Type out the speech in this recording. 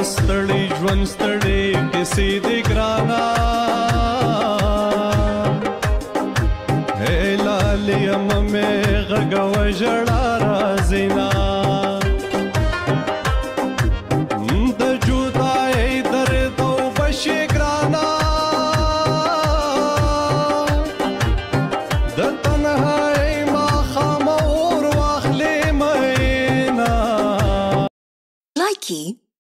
ستړي ژوند ستړي کیسې دې ګرانا هې لالیم مې غږوه ژړا رازینا د جدایۍ درد او بشي ګرانا د تنهایۍ ماښام اور واخلې مینا Likey